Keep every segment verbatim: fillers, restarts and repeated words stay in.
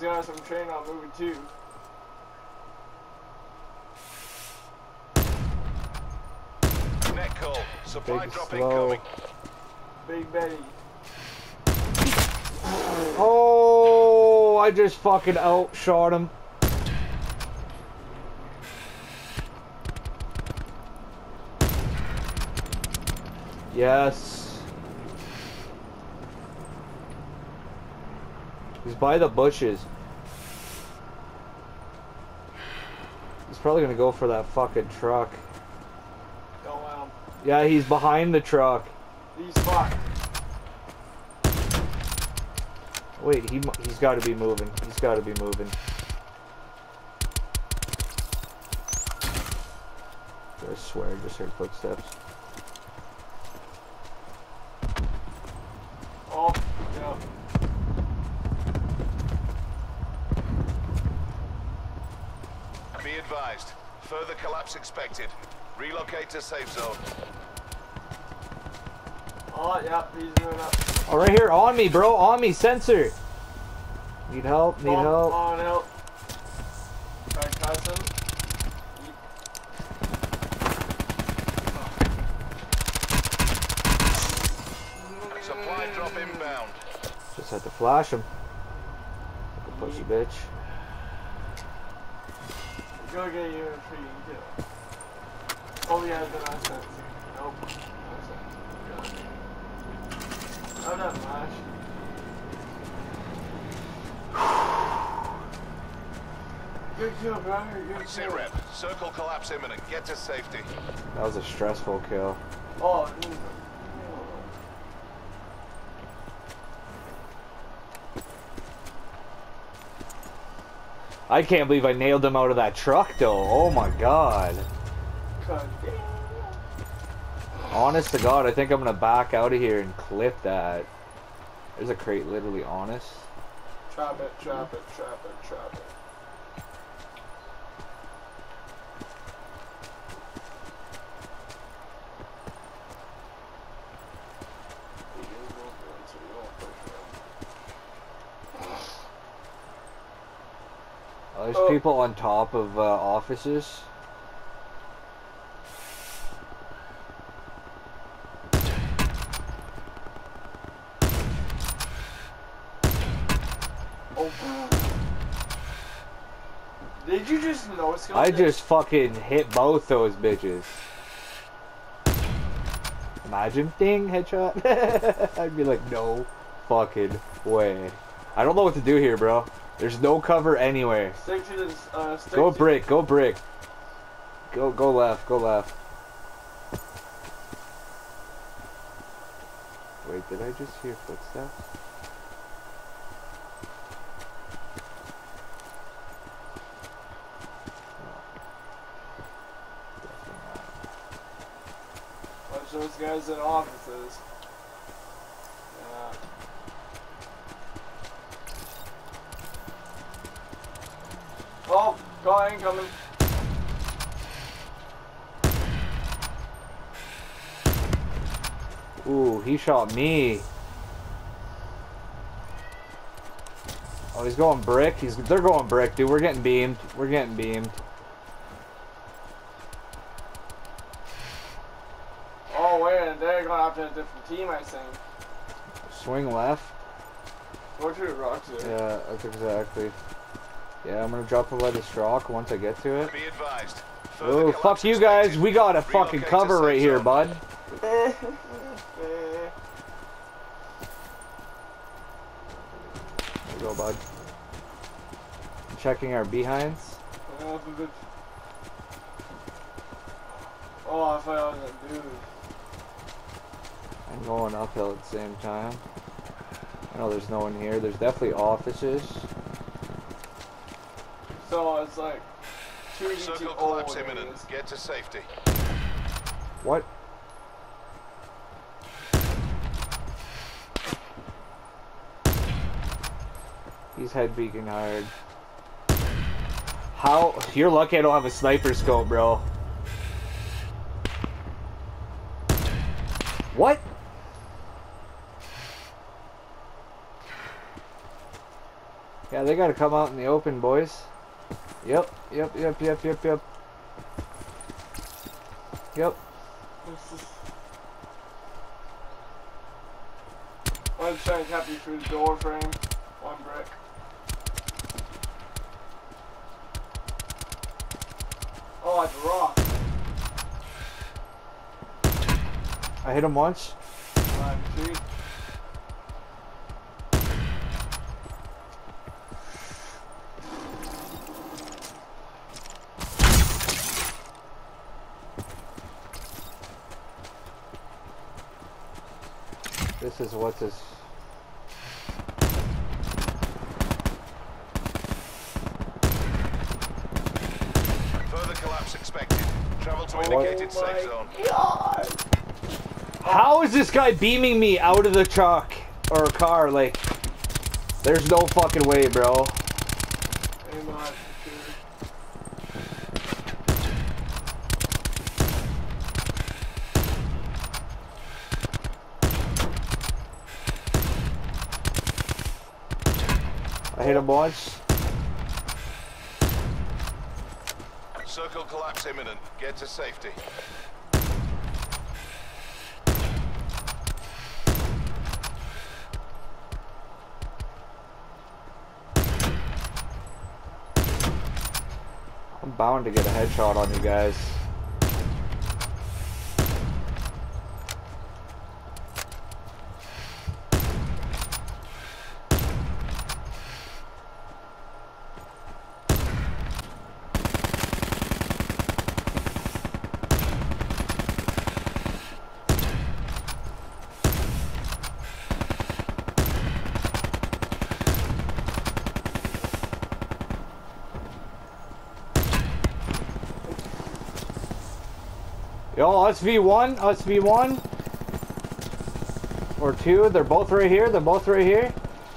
those guys from train on moving too. Net call. Supply Big drop slow. incoming. Big Betty. Oh, I just fucking outshot him. Yes. He's by the bushes. He's probably gonna go for that fucking truck. Go on. Yeah, he's behind the truck. He's fucked. Wait, he mu- he's got to be moving. He's got to be moving. I swear, I just heard footsteps. Oh, yeah. Be advised. Further collapse expected. Relocate to safe zone. Oh, yeah, he's moving up. Oh, right here, on me, bro, on me, sensor. Need help, need oh, help. On help. Try to catch him. Supply drop inbound. Just had to flash him. Like a pussy bitch. Go get you in free kill. Oh, yeah, then I sent. Nope. I sent. Oh, that flash. Good kill, bro. Good Sit kill. rep. Circle collapse imminent. Get to safety. That was a stressful kill. Oh, dude. I can't believe I nailed him out of that truck, though. Oh my god. God damn. Honest to God, I think I'm gonna back out of here and clip that. There's a crate literally honest. Trap it, trap it, trap it, trap it. Oh, there's Oh. people on top of uh, offices. Oh. Did you just know it's I just fucking hit both those bitches. Imagine, ding, headshot. I'd be like, no fucking way. I don't know what to do here, bro. There's no cover anywhere. Stick to this, uh, stick Go to brick, go brick. Go, go left, go left. Wait, did I just hear footsteps? Watch those guys in offices. Yeah. Oh, car incoming. Ooh, he shot me. Oh, he's going brick. He's they're going brick, dude. We're getting beamed. We're getting beamed. Oh, wait, they're going after a different team, I think. Swing left. Go to the rocks there. Yeah, that's exactly. Yeah, I'm gonna drop a by this rock once I get to it. Be advised. Further Oh, collapse fuck you guys. expected. We got a fucking Relocate to cover safe right here, zone. bud. Eh. There you go, bud. Checking our behinds. Oh, I thought I was a dude. And going uphill at the same time. I know there's no one here. There's definitely offices. So it's like two v two. Circle Oh, collapse there it imminent. is. Get to safety. What? He's head beacon hard. How? You're lucky I don't have a sniper scope, bro. What? Yeah, they gotta come out in the open, boys. Yep, yep, yep, yep, yep, yep. Yep. This is... I'm just trying to tap you through the door frame. One brick. Oh, it's a rock. I hit him once. Five, three. This is what's this. Further collapse expected. Travel to Oh indicated my safe zone. God. How is this guy beaming me out of the truck or car? Like, there's no fucking way, bro. Aim on, security. I hit him once. Circle collapse imminent. Get to safety. I'm bound to get a headshot on you guys. Yo, us V one, us V one. Or two, they're both right here, they're both right here.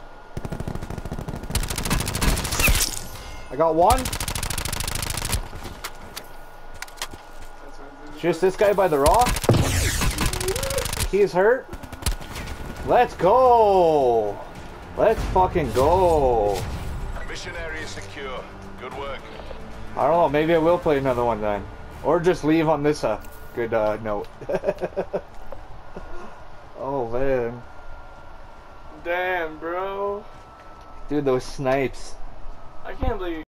I got one. Just this guy by the rock. He's hurt. Let's go. Let's fucking go. Mission area secure. Good work. I don't know, maybe I will play another one then. Or just leave on this uh, good uh, note. Oh man. Damn, bro. Dude, those snipes. I can't believe